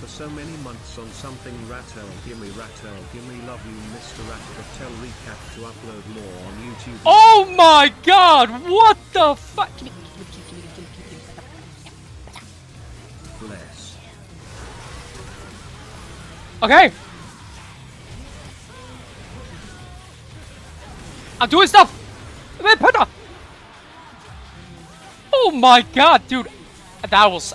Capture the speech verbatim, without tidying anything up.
for so many months on something. RATIRL, gimme RATIRL, gimme love you Mister RATIRL recap to upload more on YouTube. Oh my god, what the fuck? Bless. Okay. I'm doing stuff. Oh my god, dude. That was